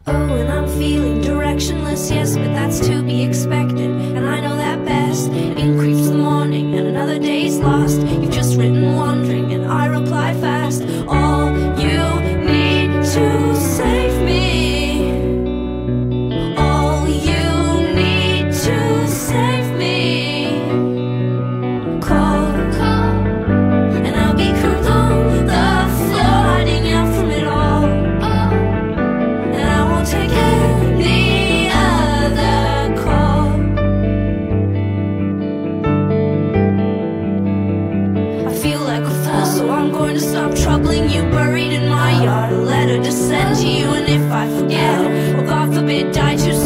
Oh, and I'm feeling directionless, yes, but that's to be expected, and I know that best. In creeps the morning, and another day's lost. You've just written wandering, and I reply fast. All you need to save me. All you need to save me. Call, and I'll be curled on the floor, hiding out from it all. And I won't take any other call. I feel like a fool, so I'm going to stop troubling you. Buried in my yard, a letter to send to you. And if I forget, or God forbid, die too